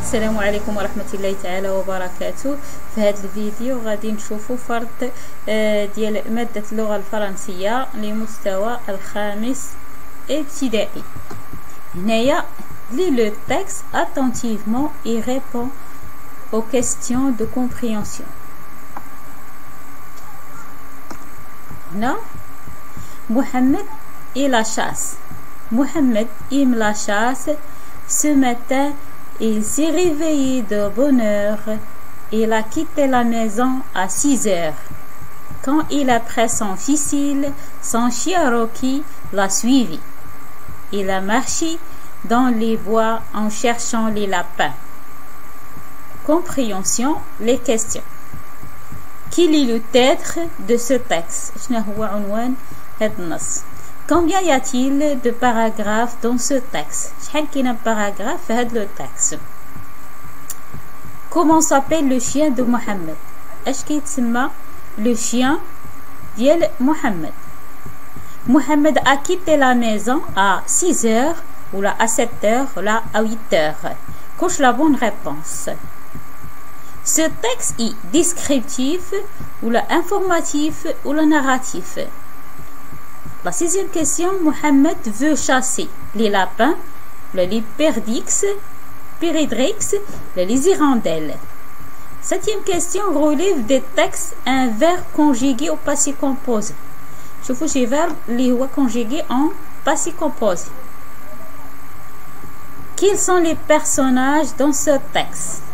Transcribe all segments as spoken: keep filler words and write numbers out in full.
السلام عليكم ورحمة الله تعالى وبركاته. في هذا الفيديو غادي نشوفوا فرض ديال مادة اللغة الفرنسية لمستوى الخامس ابتدائي. هنايا lis le texte attentivement et réponds aux questions de compréhension. هنا Mohamed et la chasse. Mohamed aime la chasse. Ce matin, il s'est réveillé de bonne heure. Il a quitté la maison à six heures. Quand il a pris son fusil, son chien Rocky l'a suivi. Il a marché dans les bois en cherchant les lapins. Compréhension, les questions. Quel est le titre de ce texte? Combien y a-t-il de paragraphes dans ce texte? شحال كاين paragraphe في هذا le texte. Comment s'appelle le chien de Mohamed? اش كيتسمى le chien ديال محمد؟ Mohamed a quitté la maison à six heures ou là à sept heures ou là à huit heures. Coche la bonne réponse. Ce texte est descriptif ou là informatif ou là narratif. La sixième question, Mohamed veut chasser les lapins, les perdrix, péridrix, les hirondelles. Septième question, relève des textes un verbe conjugué au passé composé. Je vous dis verbe les conjugué en passé composé. Quels sont les personnages dans ce texte?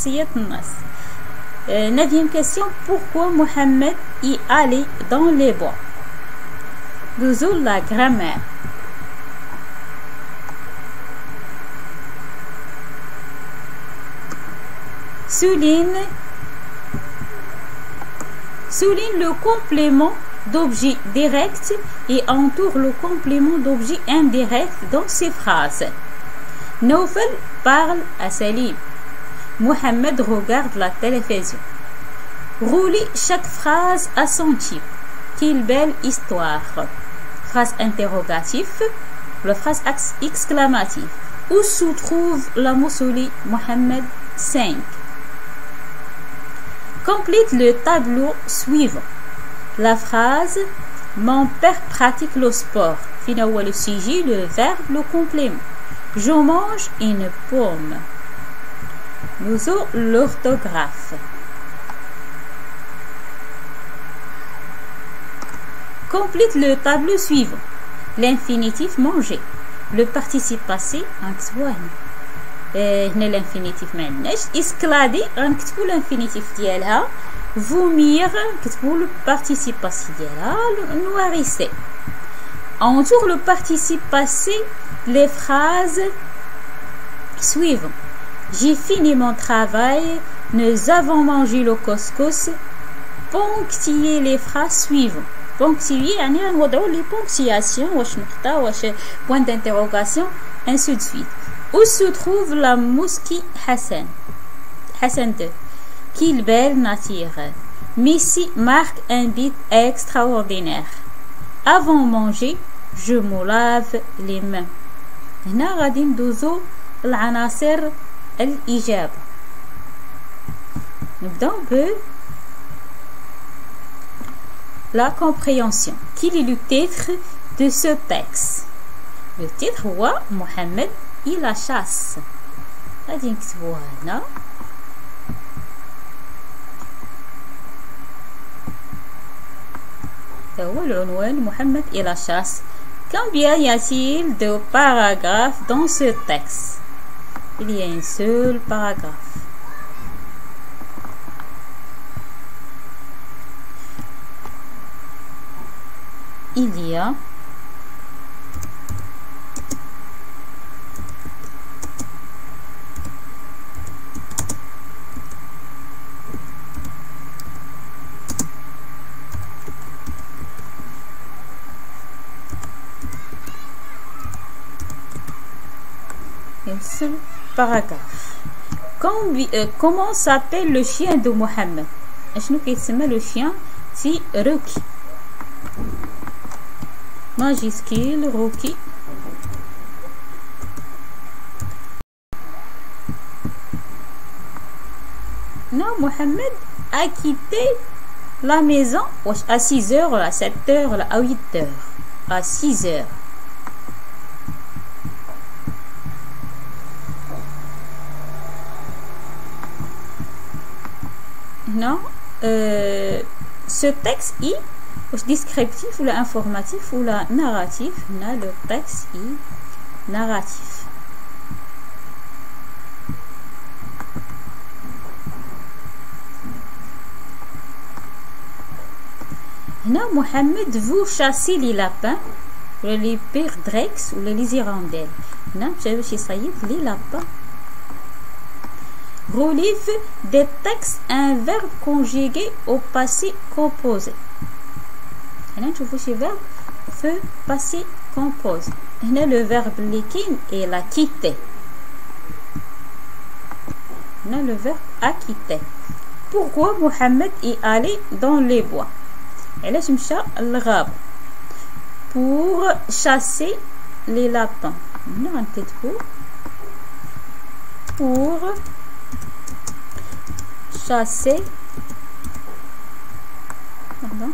Euh, neuvième question, pourquoi Mohamed est allé dans les bois? Douze, la grammaire. Souligne, souligne le complément d'objet direct et entoure le complément d'objet indirect dans ces phrases. Naufel parle à Salim. Mohamed regarde la télévision. Roulez chaque phrase à son type. Quelle belle histoire. Phrase interrogative, la phrase exclamative. Où se trouve la mausolée Mohamed cinq? Complète le tableau suivant. La phrase mon père pratique le sport. Finalement, le sujet, le verbe, le complément. Je mange une pomme. Nous avons l'orthographe. Complète le tableau suivant. L'infinitif manger. Le participe passé غنكتبوه هنا. هنا l'infinitif ما عندناش. escalader غنكتبو l'infinitif ديالها. vomir نكتبو le participe passé ديالها. noirissait. Entoure le participe passé les phrases suivantes. J'ai fini mon travail. Nous avons mangé le couscous. Ponctuez les phrases suivantes. Ponctuer يعني غنوضعوا لي ponctuation واش نقطة واش point d'interrogation ainsi de suite. Où se trouve la mosquée Hassan? Hassan deux. Quelle belle nature. Messi marque un but extraordinaire. Avant de manger, je me lave les mains. هنا غادي ندوزو العناصر الإجابة. نبداو ب la compréhension. Quel est le titre de ce texte? Le titre est Mohamed et la chasse. غادي نكتبوها هنا. هو العنوان Mohamed et la chasse. Combien y a-t-il de paragraphes dans ce texte? Il y a un seul paragraphe. Il y a un seul paragraphe. Combi euh, comment s'appelle le chien de Mohamed? شنو كيتسمى le chien سي Rocky. Majuscule Rocky. Non, Mohamed a quitté la maison à six heures, à sept heures, à huit heures. À six heures. Non, euh, ce texte est descriptif ou la informatif ou la narratif. Non, le texte est narratif. Non, Mohamed, vous chassez les lapins, ou les perdrex ou les hirondelles. Non, je vais les lapins. Relief des textes un verbe conjugué au passé composé. هنا نشوفوا شي verbe في passé composé. هنا le verbe likin est la quitter. هنا le verbe a quitté. Pourquoi Mohamed est allé dans les bois? علاش مشى للغابة؟ Pour chasser les lapins. هنا غنكتبوا pour chasser pardon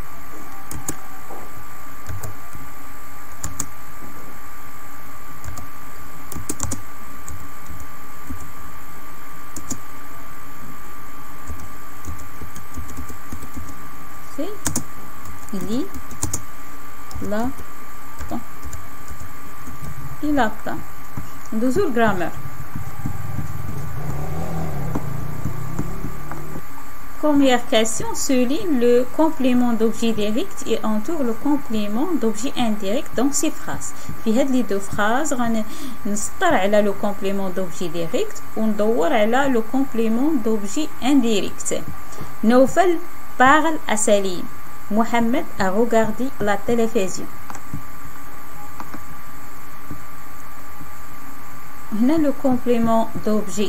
c'est il la il a pas toujours grammaire. Première question, souligne le complément d'objet direct et entoure le complément d'objet indirect dans ces phrases. في هاد لي دو phrases غنسطر على le complément d'objet direct وندور على le complément d'objet indirect. Naufal parle à Salim. Mohamed a regardé la télévision. On a le complément d'objet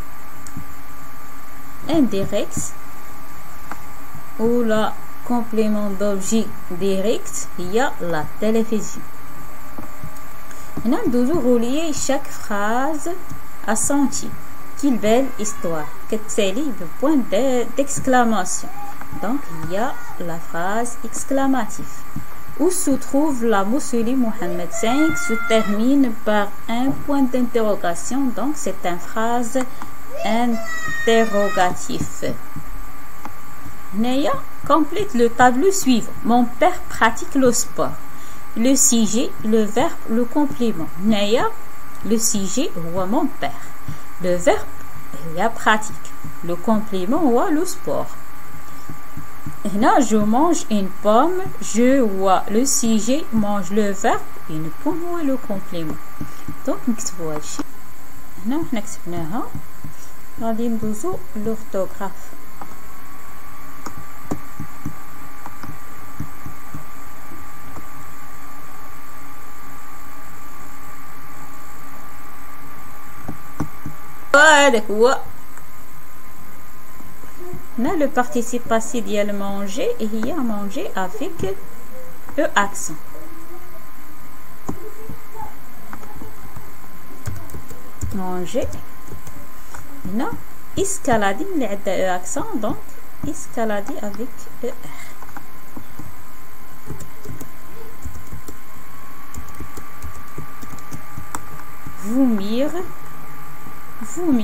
indirect ou le complément d'objet direct, il y a la télévision. On a toujours relié chaque phrase à son titre. Quelle belle histoire. Quel le point d'exclamation. Donc, il y a la phrase exclamative. Où se trouve la mousseline Mohamed cinq se termine par un point d'interrogation. Donc, c'est une phrase interrogative. Naya complète le tableau suivant. Mon père pratique le sport. Le sujet, le verbe, le complément. Naya, le sujet, ou mon père. Le verbe, la pratique. Le complément, ou le sport. Là, je mange une pomme, je vois le sujet, mange le verbe, une pomme ou le complément. Donc, نكتبوا هادشي. هنا حنا كتبناها. غادي ندوزو l'orthographe. هذاك هو. هنا le participe passé ديال manger et هي manger avec e accent. manger. هنا escalader اللي عندها e accent donc escalader avec e r. vomir vomi.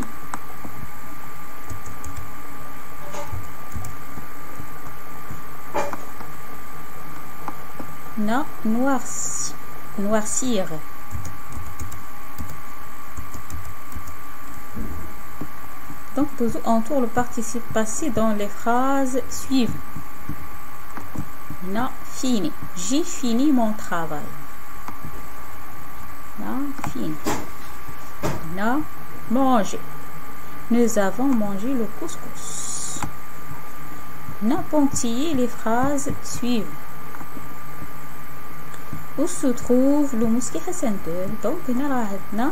Non, noirci, noircir. Donc, toujours entoure le participe passé dans les phrases suivantes. Non, fini. J'ai fini mon travail. Non, fini. Non, manger. Nous avons mangé le couscous. Non, ponctiller les phrases suivantes. Où se trouve le mosquée Hassan deux? Donc, هنا راه عندنا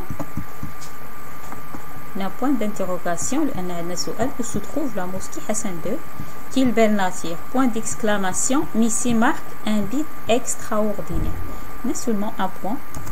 un point d'interrogation. لأن عندنا سؤال où se trouve la mosquée Hassan deux? Quelle belle nature! Point d'exclamation. Missy marque un bit extraordinaire. On a seulement un point.